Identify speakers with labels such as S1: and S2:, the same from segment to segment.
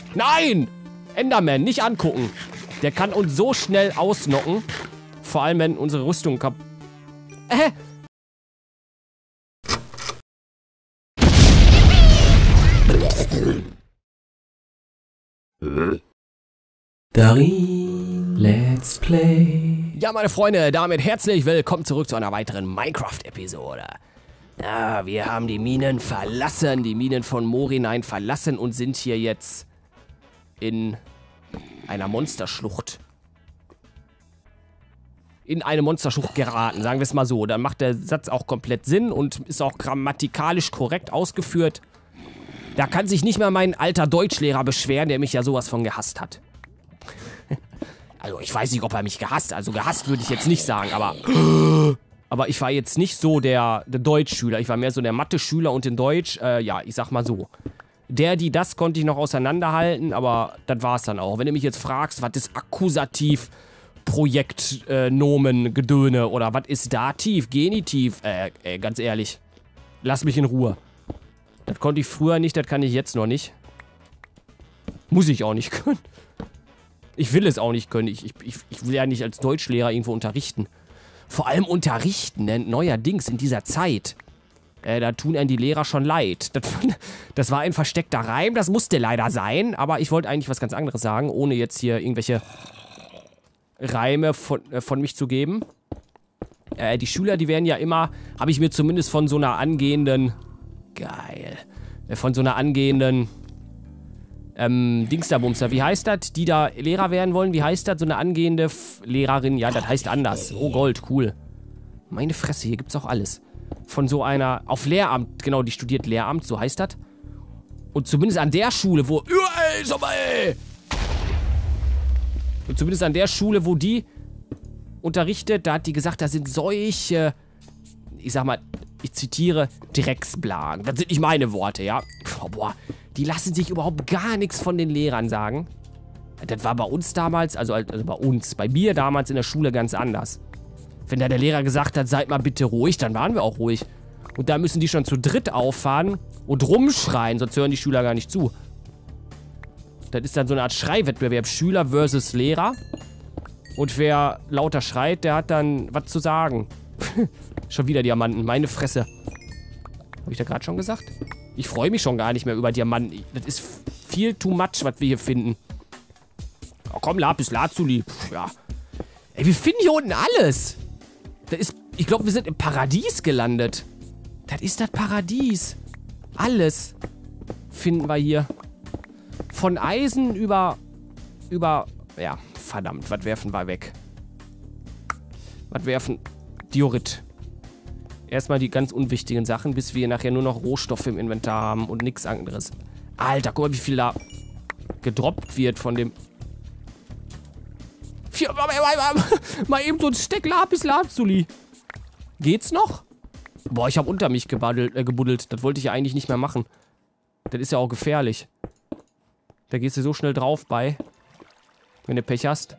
S1: Nein! Enderman, nicht angucken. Der kann uns so schnell ausnocken. Vor allem, wenn unsere Rüstung kaputt...
S2: Darin, let's play.
S1: Ja, meine Freunde, damit herzlich willkommen zurück zu einer weiteren Minecraft-Episode. Ja, wir haben die Minen verlassen, die Minen von Morinein verlassen und sind hier jetzt in einer Monsterschlucht. In eine Monsterschlucht geraten, sagen wir es mal so. Dann macht der Satz auch komplett Sinn und ist auch grammatikalisch korrekt ausgeführt. Da kann sich nicht mal mein alter Deutschlehrer beschweren, der mich ja sowas von gehasst hat. Also ich weiß nicht, ob er mich gehasst, also gehasst würde ich jetzt nicht sagen, aber ich war jetzt nicht so der Deutschschüler, ich war mehr so der Mathe-Schüler und in Deutsch, ja, ich sag mal so. Das konnte ich noch auseinanderhalten, aber das war's dann auch. Wenn du mich jetzt fragst, was ist Akkusativ, Projekt, Nomen, Gedöne oder was ist Dativ, Genitiv, ganz ehrlich, lass mich in Ruhe. Das konnte ich früher nicht, das kann ich jetzt noch nicht. Muss ich auch nicht können. Ich will es auch nicht können. Ich will ja nicht als Deutschlehrer irgendwo unterrichten. Vor allem unterrichten, denn neuerdings in dieser Zeit, da tun einem die Lehrer schon leid. Das war ein versteckter Reim, das musste leider sein, aber ich wollte eigentlich was ganz anderes sagen, ohne jetzt hier irgendwelche Reime von mich zu geben. Die Schüler, die werden ja immer, habe ich mir zumindest von so einer angehenden, von so einer angehenden Dingsterbumster, wie heißt das? Die da Lehrer werden wollen, wie heißt das? So eine angehende Lehrerin, ja, das heißt anders. Oh Gold, cool. Meine Fresse, hier gibt's auch alles. Von so einer, auf Lehramt, genau, die studiert Lehramt, so heißt das. Und zumindest an der Schule, wo, und zumindest an der Schule, wo die unterrichtet, da hat die gesagt, da sind solche, ich sag mal, ich zitiere, Drecksblagen. Das sind nicht meine Worte, ja. Boah, die lassen sich überhaupt gar nichts von den Lehrern sagen. Das war bei uns damals, also bei mir damals in der Schule ganz anders. Wenn da der Lehrer gesagt hat, seid mal bitte ruhig, dann waren wir auch ruhig. Und da müssen die schon zu dritt auffahren und rumschreien, sonst hören die Schüler gar nicht zu. Das ist dann so eine Art Schreiwettbewerb, Schüler versus Lehrer. Und wer lauter schreit, der hat dann was zu sagen. Schon wieder Diamanten, meine Fresse. Habe ich da gerade schon gesagt? Ich freue mich schon gar nicht mehr über Diamanten. Das ist viel too much, was wir hier finden. Oh komm, Lapis Lazuli. Ja. Ey, wir finden hier unten alles. Das ist, ich glaube, wir sind im Paradies gelandet. Das ist das Paradies. Alles finden wir hier. Von Eisen über, ja, verdammt, was werfen wir weg? Was werfen? Diorit. Erstmal die ganz unwichtigen Sachen, bis wir nachher nur noch Rohstoffe im Inventar haben und nichts anderes. Alter, guck mal, wie viel da gedroppt wird von dem... Mal eben so ein Steck Lapis Lazuli. Geht's noch? Boah, ich habe unter mich gebuddelt. Das wollte ich ja eigentlich nicht mehr machen. Das ist ja auch gefährlich. Da gehst du so schnell drauf bei, wenn du Pech hast.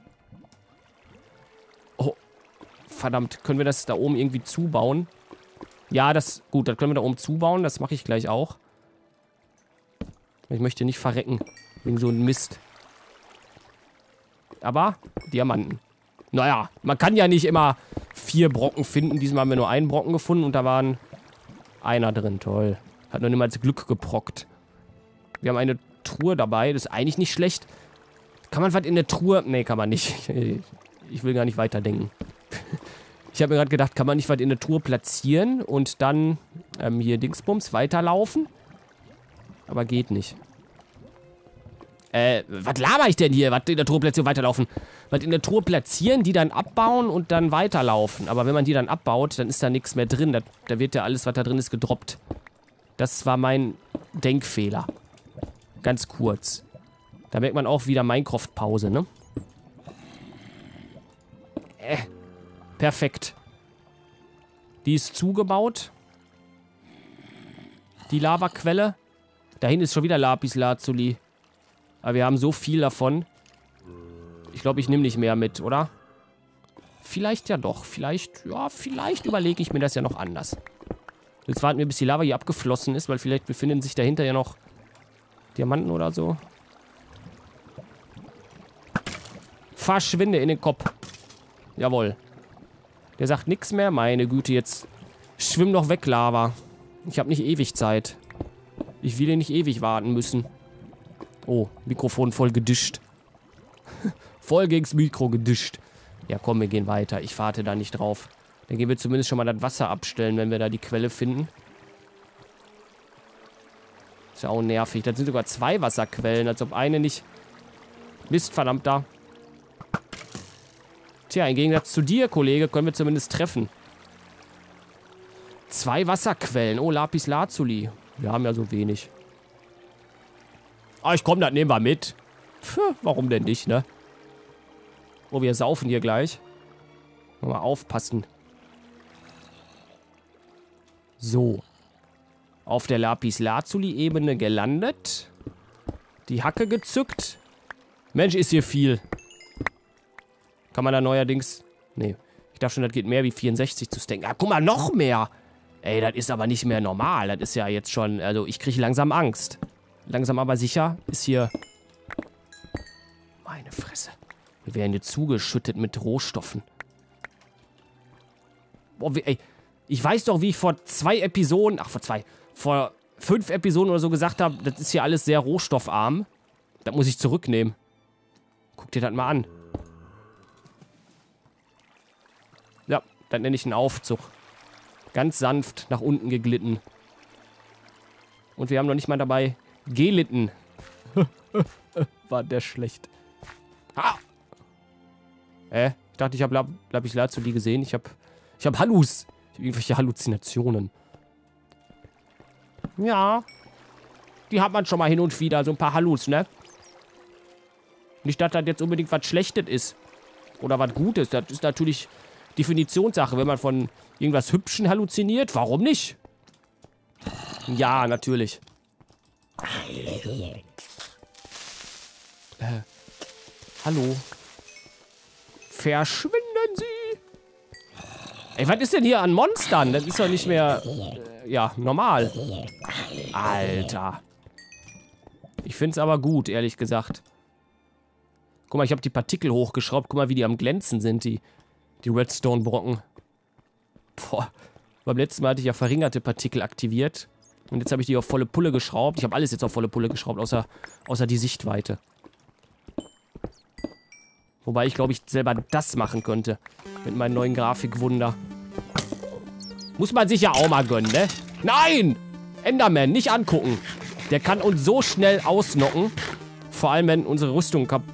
S1: Oh, verdammt. Können wir das da oben irgendwie zubauen? Ja, gut, das können wir da oben zubauen. Das mache ich gleich auch. Ich möchte nicht verrecken. Wegen so einem Mist. Aber Diamanten. Naja, man kann ja nicht immer 4 Brocken finden. Diesmal haben wir nur einen Brocken gefunden und da waren einer drin. Toll. Hat noch niemals Glück geprockt. Wir haben eine Truhe dabei. Das ist eigentlich nicht schlecht. Kann man was in der Truhe... Nee, kann man nicht. Ich will gar nicht weiterdenken. Ich habe mir gerade gedacht, kann man nicht was in der Truhe platzieren und dann hier Dingsbums weiterlaufen? Aber geht nicht. Was laber ich denn hier? Was in der Truhe platzieren, weiterlaufen? Was in der Truhe platzieren, die dann abbauen und dann weiterlaufen. Aber wenn man die dann abbaut, dann ist da nichts mehr drin. Da wird ja alles, was da drin ist, gedroppt. Das war mein Denkfehler. Ganz kurz. Da merkt man auch wieder Minecraft-Pause, ne? Perfekt. Die ist zugebaut. Die Lavaquelle. Dahin ist schon wieder Lapis Lazuli. Aber wir haben so viel davon. Ich glaube, ich nehme nicht mehr mit, oder? Vielleicht ja doch. Vielleicht überlege ich mir das ja noch anders. Jetzt warten wir, bis die Lava hier abgeflossen ist, weil vielleicht befinden sich dahinter ja noch Diamanten oder so. Verschwinde in den Kopf. Jawohl. Der sagt nichts mehr. Meine Güte, jetzt schwimm doch weg, Lava. Ich habe nicht ewig Zeit. Ich will hier nicht ewig warten müssen. Oh, Mikrofon voll gedischt. Voll gegens Mikro gedischt. Ja, komm, wir gehen weiter. Ich warte da nicht drauf. Dann gehen wir zumindest schon mal das Wasser abstellen, wenn wir da die Quelle finden. Ist ja auch nervig. Das sind sogar 2 Wasserquellen, als ob eine nicht... Mist, verdammt da. Tja, im Gegensatz zu dir, Kollege, können wir zumindest treffen. 2 Wasserquellen. Oh, Lapis Lazuli. Wir haben ja so wenig. Ah, ich komm, das nehmen wir mit. Puh, warum denn nicht, ne? Oh, wir saufen hier gleich. Mal aufpassen. So. Auf der Lapis Lazuli-Ebene gelandet. Die Hacke gezückt. Mensch, ist hier viel. Kann man da neuerdings... Nee. Ich dachte schon, das geht mehr wie 64 zu stacken. Ah, guck mal, noch mehr. Ey, das ist aber nicht mehr normal. Das ist ja jetzt schon... Also, ich kriege langsam Angst. Langsam aber sicher ist hier... Meine Fresse. Wir werden hier zugeschüttet mit Rohstoffen. Boah, ey, ich weiß doch, wie ich vor 2 Episoden... Ach, vor 5 Episoden oder so gesagt habe, das ist hier alles sehr rohstoffarm. Das muss ich zurücknehmen. Guck dir das mal an. Ja, das nenne ich einen Aufzug. Ganz sanft nach unten geglitten. Und wir haben noch nicht mal dabei gelitten. War der schlecht. Ah! Ich dachte, ich habe Lapis Lazuli gesehen. Ich habe Hallus. Ich habe irgendwelche Halluzinationen. Ja. Die hat man schon mal hin und wieder. So ein paar Hallus, ne? Nicht, dass das jetzt unbedingt was Schlechtes ist. Oder was Gutes. Das ist natürlich Definitionssache. Wenn man von irgendwas Hübschen halluziniert, warum nicht? Ja, natürlich. Hallo. Verschwinden Sie! Ey, was ist denn hier an Monstern? Das ist doch nicht mehr, ja, normal. Alter. Ich find's aber gut, ehrlich gesagt. Guck mal, ich habe die Partikel hochgeschraubt. Guck mal, wie die am Glänzen sind, die Redstone-Brocken. Boah. Beim letzten Mal hatte ich ja verringerte Partikel aktiviert. Und jetzt habe ich die auf volle Pulle geschraubt. Ich habe alles jetzt auf volle Pulle geschraubt, außer die Sichtweite. Wobei ich, glaube ich, selber das machen könnte. Mit meinem neuen Grafikwunder. Muss man sich ja auch mal gönnen, ne? Nein! Enderman, nicht angucken. Der kann uns so schnell ausnocken. Vor allem, wenn unsere Rüstung kaputt...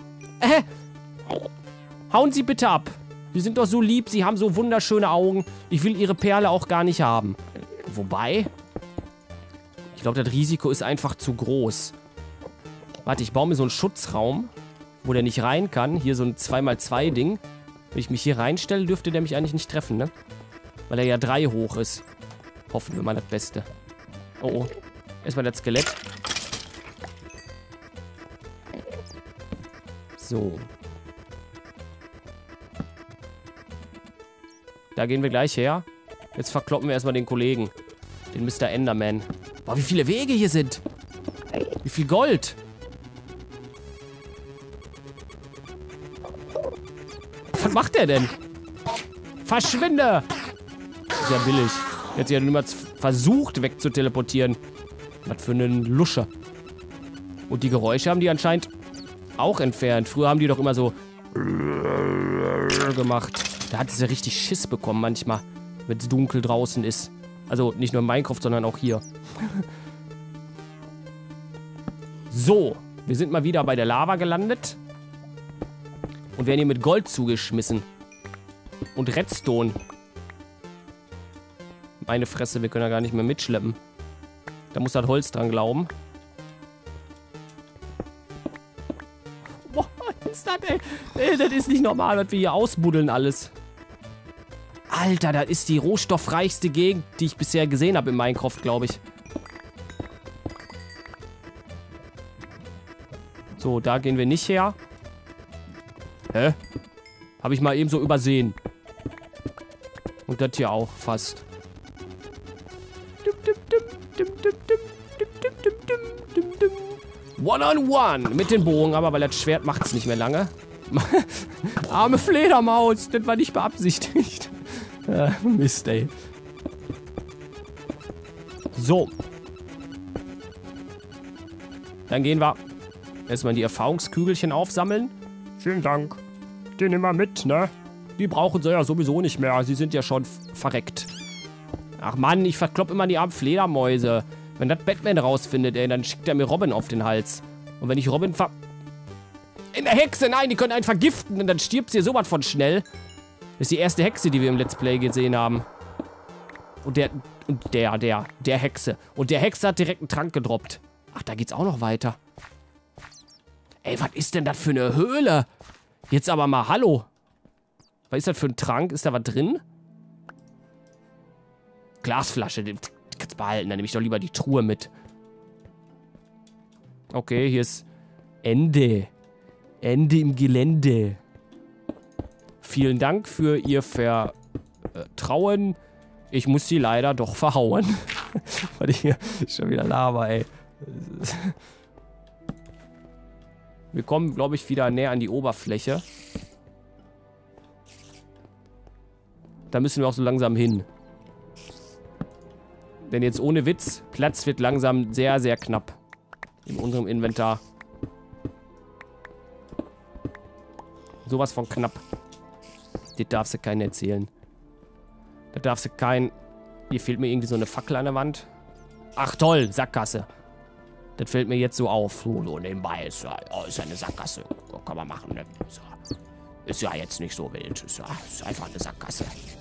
S1: Hauen Sie bitte ab. Sie sind doch so lieb, Sie haben so wunderschöne Augen. Ich will Ihre Perle auch gar nicht haben. Wobei... Ich glaube, das Risiko ist einfach zu groß. Warte, ich baue mir so einen Schutzraum, wo der nicht rein kann. Hier so ein 2x2-Ding. Wenn ich mich hier reinstelle, dürfte der mich eigentlich nicht treffen, ne? Weil er ja 3 hoch ist. Hoffen wir mal das Beste. Oh, oh. Erstmal das Skelett. So. Da gehen wir gleich her. Jetzt verkloppen wir erstmal den Kollegen. Den Mr. Enderman. Boah, wie viele Wege hier sind. Wie viel Gold. Was macht der denn? Verschwinde! Ist ja billig. Jetzt ja niemals versucht wegzuteleportieren. Was für einen Lusche. Und die Geräusche haben die anscheinend auch entfernt. Früher haben die doch immer so gemacht. Da hat es ja richtig Schiss bekommen manchmal, wenn es dunkel draußen ist. Also nicht nur in Minecraft, sondern auch hier. So, wir sind mal wieder bei der Lava gelandet. Und werden hier mit Gold zugeschmissen. Und Redstone. Meine Fresse, wir können ja gar nicht mehr mitschleppen. Da muss das Holz dran glauben. Boah, was ist das, ey? Ey, das ist nicht normal, was wir hier ausbuddeln alles. Alter, das ist die rohstoffreichste Gegend, die ich bisher gesehen habe in Minecraft, glaube ich. So, da gehen wir nicht her. Hä? Habe ich mal eben so übersehen. Und das hier auch fast. One-on-one mit den Bogen, aber weil das Schwert macht es nicht mehr lange. Arme Fledermaus, das war nicht beabsichtigt. Mist, ey. So. Dann gehen wir erstmal die Erfahrungskügelchen aufsammeln. Vielen Dank. Den nehmen wir mit, ne? Die brauchen sie ja sowieso nicht mehr. Sie sind ja schon verreckt. Ach Mann, ich verklopp immer die armen Fledermäuse. Wenn das Batman rausfindet, ey, dann schickt er mir Robin auf den Hals. Und wenn ich Robin In der Hexe, nein, die können einen vergiften und dann stirbt sie sowas von schnell. Das ist die erste Hexe, die wir im Let's Play gesehen haben. Und der Hexe. Und der Hexe hat direkt einen Trank gedroppt. Ach, da geht's auch noch weiter. Ey, was ist denn das für eine Höhle? Jetzt aber mal, hallo. Was ist das für ein Trank? Ist da was drin? Glasflasche, die kannst du behalten. Dann nehme ich doch lieber die Truhe mit. Okay, hier ist Ende. Ende im Gelände. Vielen Dank für Ihr Vertrauen. Ich muss sie leider doch verhauen. Weil ich hier schon wieder laber, ey. Wir kommen, glaube ich, wieder näher an die Oberfläche. Da müssen wir auch so langsam hin. Denn jetzt ohne Witz, Platz wird langsam sehr, sehr knapp. In unserem Inventar. Sowas von knapp. Das darfst du keinen erzählen. Da darfst du keinen... Hier fehlt mir irgendwie so eine Fackel an der Wand. Ach toll, Sackgasse. Das fällt mir jetzt so auf. So nebenbei ist ja eine Sackgasse. Kann man machen, ne? Ist ja jetzt nicht so wild. Ist einfach eine Sackgasse.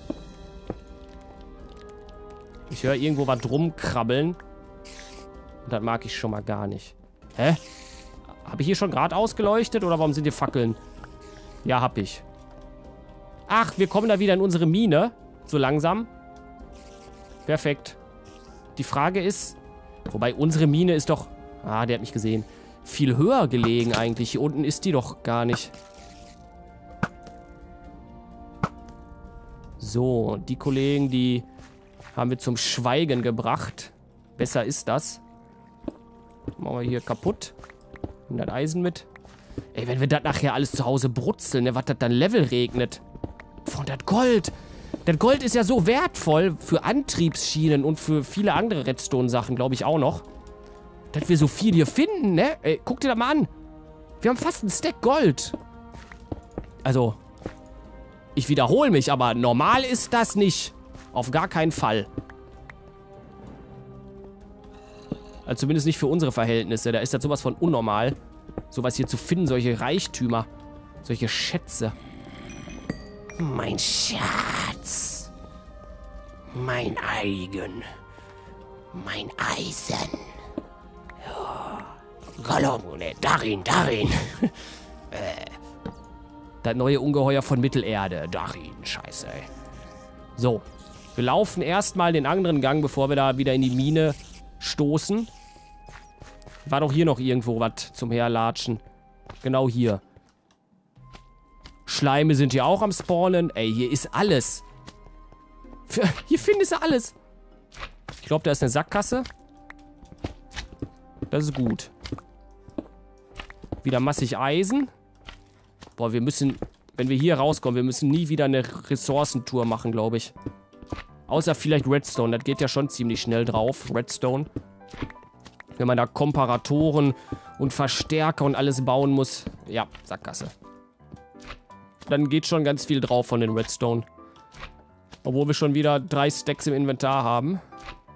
S1: Ich höre irgendwo was rumkrabbeln. Und das mag ich schon mal gar nicht. Hä? Habe ich hier schon gerade ausgeleuchtet oder warum sind hier Fackeln? Ja, hab ich. Ach, wir kommen da wieder in unsere Mine. So langsam. Perfekt. Die Frage ist... Wobei, unsere Mine ist doch... Ah, der hat mich gesehen. Viel höher gelegen eigentlich. Hier unten ist die doch gar nicht. So, die Kollegen, die haben wir zum Schweigen gebracht. Besser ist das. Machen wir hier kaputt. Und das Eisen mit. Ey, wenn wir das nachher alles zu Hause brutzeln, ne, was das dann Level regnet. Von das Gold. Das Gold ist ja so wertvoll für Antriebsschienen und für viele andere Redstone-Sachen, glaube ich auch noch. Dass wir so viel hier finden, ne? Ey, guck dir das mal an. Wir haben fast einen Stack Gold. Also, ich wiederhole mich, aber normal ist das nicht. Auf gar keinen Fall. Also zumindest nicht für unsere Verhältnisse. Da ist das sowas von unnormal. Sowas hier zu finden, solche Reichtümer. Solche Schätze. Mein Schatz. Mein Eigen. Mein Eisen. Gollum, ne, Darin. Das neue Ungeheuer von Mittelerde. Darin, scheiße, ey. So. Wir laufen erstmal den anderen Gang, bevor wir da wieder in die Mine stoßen. War doch hier noch irgendwo was zum Herlatschen. Genau hier. Schleime sind hier auch am Spawnen. Ey, hier ist alles. Hier findest du alles. Ich glaube, da ist eine Sackgasse. Das ist gut. Wieder massig Eisen. Boah, wir müssen, wenn wir hier rauskommen, wir müssen nie wieder eine Ressourcentour machen, glaube ich. Außer vielleicht Redstone. Das geht ja schon ziemlich schnell drauf. Redstone. Wenn man da Komparatoren und Verstärker und alles bauen muss. Ja, Sackgasse. Dann geht schon ganz viel drauf von den Redstone. Obwohl wir schon wieder 3 Stacks im Inventar haben.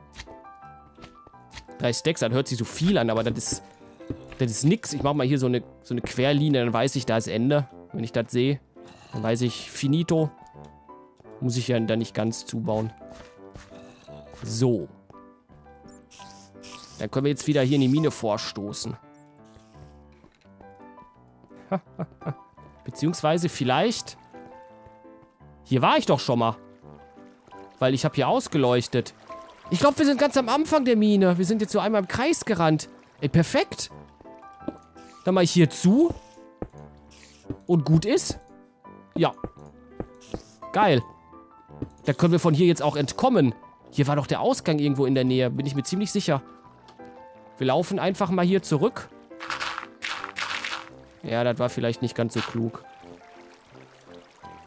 S1: 3 Stacks, das hört sich so viel an, aber das ist nix. Ich mache mal hier so eine Querlinie, dann weiß ich, da ist Ende. Wenn ich das sehe, dann weiß ich, finito. Muss ich ja dann nicht ganz zubauen. So. Dann können wir jetzt wieder hier in die Mine vorstoßen. Beziehungsweise vielleicht... Hier war ich doch schon mal. Weil ich habe hier ausgeleuchtet. Ich glaube, wir sind ganz am Anfang der Mine. Wir sind jetzt so einmal im Kreis gerannt. Ey, perfekt. Dann mache ich hier zu. Und gut ist. Ja. Geil. Da können wir von hier jetzt auch entkommen. Hier war doch der Ausgang irgendwo in der Nähe. Bin ich mir ziemlich sicher. Wir laufen einfach mal hier zurück. Ja, das war vielleicht nicht ganz so klug.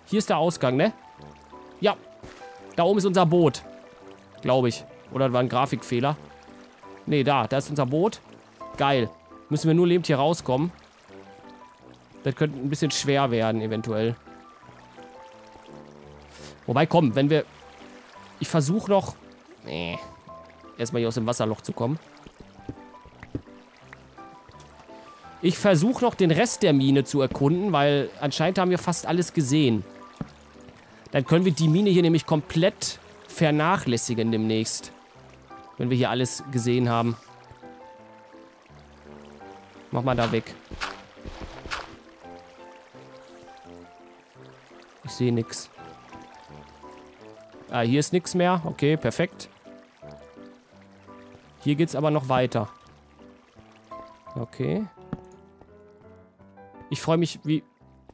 S1: Hier ist der Ausgang, ne? Ja. Da oben ist unser Boot. Glaube ich. Oder war ein Grafikfehler. Ne, da ist unser Boot. Geil. Müssen wir nur lebend hier rauskommen. Das könnte ein bisschen schwer werden, eventuell. Wobei, komm, wenn wir... Ich versuche noch... Nee. Erstmal hier aus dem Wasserloch zu kommen. Ich versuche noch den Rest der Mine zu erkunden, weil anscheinend haben wir fast alles gesehen. Dann können wir die Mine hier nämlich komplett vernachlässigen demnächst. Wenn wir hier alles gesehen haben. Mach mal da weg. Ich sehe nichts. Ah, hier ist nichts mehr. Okay, perfekt. Hier geht's aber noch weiter. Okay. Ich freue mich wie...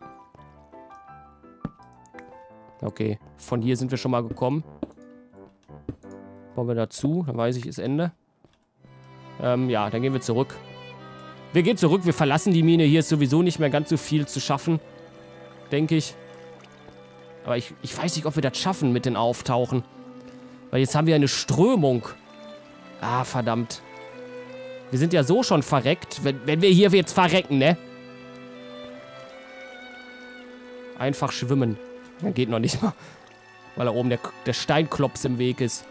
S1: Okay, von hier sind wir schon mal gekommen. Bauen wir dazu, dann weiß ich, ist Ende. Ja, dann gehen wir zurück. Wir gehen zurück, wir verlassen die Mine. Hier ist sowieso nicht mehr ganz so viel zu schaffen. Denke ich. Aber ich weiß nicht, ob wir das schaffen mit den Auftauchen. Weil jetzt haben wir eine Strömung. Ah, verdammt. Wir sind ja so schon verreckt. Wenn wir hier jetzt verrecken, ne? Einfach schwimmen. Ja, geht noch nicht mal. Weil da oben der Steinklops im Weg ist.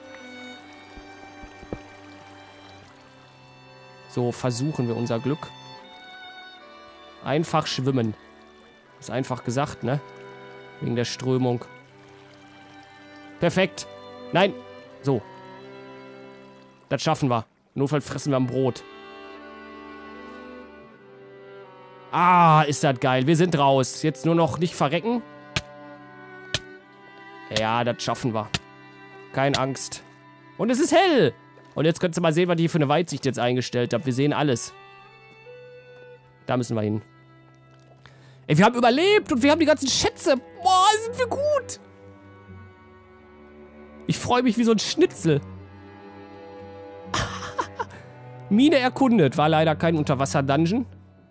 S1: So, versuchen wir unser Glück. Einfach schwimmen. Ist einfach gesagt, ne? Wegen der Strömung. Perfekt. Nein. So. Das schaffen wir. Notfalls fressen wir am Brot. Ah, ist das geil. Wir sind raus. Jetzt nur noch nicht verrecken. Ja, das schaffen wir. Keine Angst. Und es ist hell. Und jetzt könnt ihr mal sehen, was ich hier für eine Weitsicht jetzt eingestellt habe. Wir sehen alles. Da müssen wir hin. Ey, wir haben überlebt und wir haben die ganzen Schätze. Boah, sind wir gut. Ich freue mich wie so ein Schnitzel. Mine erkundet. War leider kein Unterwasser-Dungeon.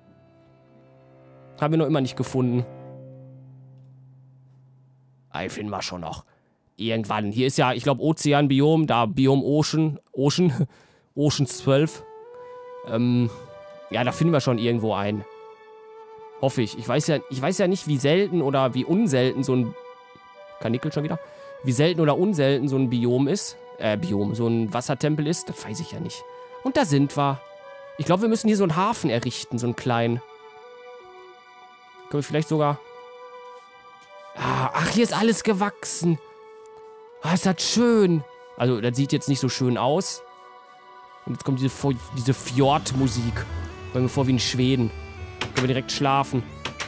S1: Haben wir noch immer nicht gefunden. Ey, finden wir schon noch. Irgendwann. Hier ist ja, ich glaube, Ozeanbiom. Da Biom Ocean. Oceans 12. Ja, da finden wir schon irgendwo ein. Hoffe ich. Ich weiß ja nicht, wie selten oder wie unselten so ein... Karnickel schon wieder? Wie selten oder unselten so ein Biom ist. So ein Wassertempel ist. Das weiß ich ja nicht. Und da sind wir. Ich glaube, wir müssen hier so einen Hafen errichten. So einen kleinen. Können wir vielleicht sogar... Ach, hier ist alles gewachsen. Ah, ist das schön. Also, das sieht jetzt nicht so schön aus. Und jetzt kommt diese Fjordmusik. Kommen wir vor wie in Schweden. Können wir direkt schlafen.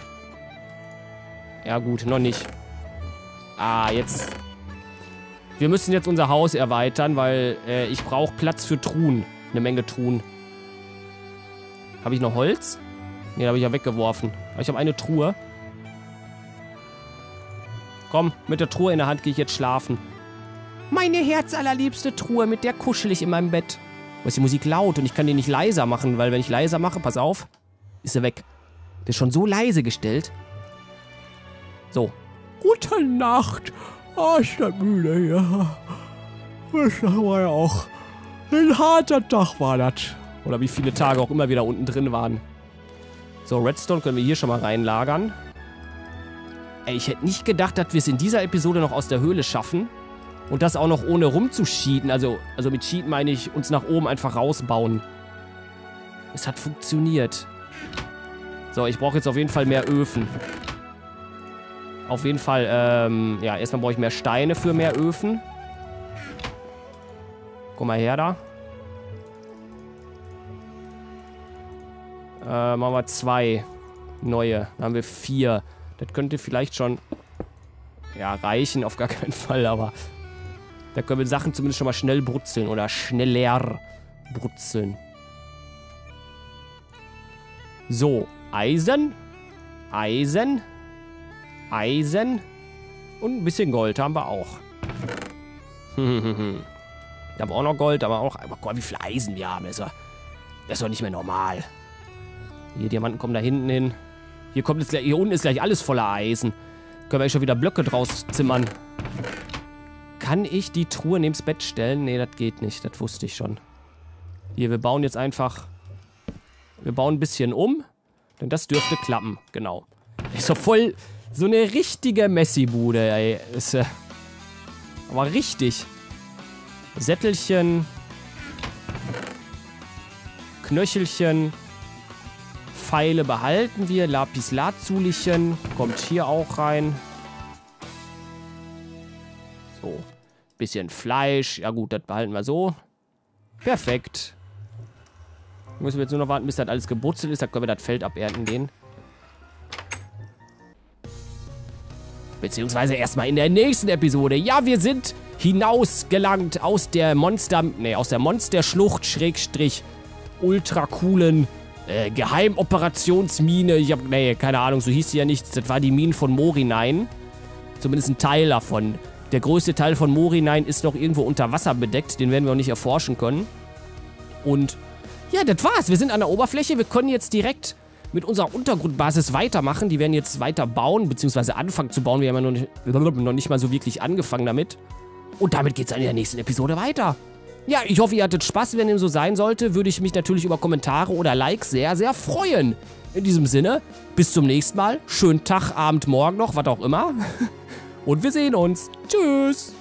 S1: Ja gut, noch nicht. Ah, jetzt. Wir müssen jetzt unser Haus erweitern, weil ich brauche Platz für Truhen. Eine Menge Truhen. Habe ich noch Holz? Ne, habe ich ja weggeworfen. Aber ich habe eine Truhe. Komm, mit der Truhe in der Hand gehe ich jetzt schlafen. Meine herzallerliebste Truhe, mit der kuschel ich in meinem Bett. Aber ist die Musik laut und ich kann die nicht leiser machen, weil wenn ich leiser mache, pass auf, ist sie weg. Der ist schon so leise gestellt. So. Gute Nacht. Oh, ist das müde hier. Das war ja auch ein harter Tag war das. Oder wie viele Tage auch immer wir da unten drin waren. So, Redstone können wir hier schon mal reinlagern. Ey, ich hätte nicht gedacht, dass wir es in dieser Episode noch aus der Höhle schaffen. Und das auch noch ohne rumzucheaten. Also mit Cheaten meine ich, uns nach oben einfach rausbauen. Es hat funktioniert. So, ich brauche jetzt auf jeden Fall mehr Öfen. Auf jeden Fall, ja, erstmal brauche ich mehr Steine für mehr Öfen. Komm mal her da. Machen wir 2 neue. Dann haben wir 4. Das könnte vielleicht schon, ja, reichen. Auf gar keinen Fall, aber da können wir Sachen zumindest schon mal schnell brutzeln. Oder schneller brutzeln. So, Eisen. Eisen. Eisen. Und ein bisschen Gold haben wir auch. Da haben wir auch noch Gold, aber auch... Aber guck mal, wie viel Eisen wir haben. Das ist doch nicht mehr normal. Hier, Diamanten kommen da hinten hin. Hier unten ist gleich alles voller Eisen. Können wir eigentlich schon wieder Blöcke draus zimmern. Kann ich die Truhe neben's Bett stellen? Nee, das geht nicht. Das wusste ich schon. Hier, wir bauen jetzt einfach... Wir bauen ein bisschen um. Denn das dürfte klappen. Genau. Ist so voll... So eine richtige Messi-Bude, ey. Ist, aber richtig. Sättelchen. Knöchelchen. Pfeile behalten wir. Lapis-Lazulischen. Kommt hier auch rein. So. Bisschen Fleisch. Ja gut, das behalten wir so. Perfekt. Müssen wir jetzt nur noch warten, bis das alles gebrutzelt ist. Dann können wir das Feld abernten gehen. Beziehungsweise erstmal in der nächsten Episode. Ja, wir sind hinausgelangt aus der Monsterschlucht, Schrägstrich, ultra coolen Geheimoperationsmine. Ich hab, keine Ahnung, so hieß sie ja nicht. Das war die Mine von Morinein. Zumindest ein Teil davon. Der größte Teil von Morinein ist noch irgendwo unter Wasser bedeckt. Den werden wir auch nicht erforschen können. Und ja, das war's. Wir sind an der Oberfläche. Wir können jetzt direkt mit unserer Untergrundbasis weitermachen. Die werden jetzt weiter bauen, beziehungsweise anfangen zu bauen. Wir haben ja noch nicht mal so wirklich angefangen damit. Und damit geht's dann in der nächsten Episode weiter. Ja, ich hoffe, ihr hattet Spaß. Wenn dem so sein sollte, würde ich mich natürlich über Kommentare oder Likes sehr, sehr freuen. In diesem Sinne, bis zum nächsten Mal. Schönen Tag, Abend, Morgen noch, was auch immer. Und wir sehen uns. Tschüss.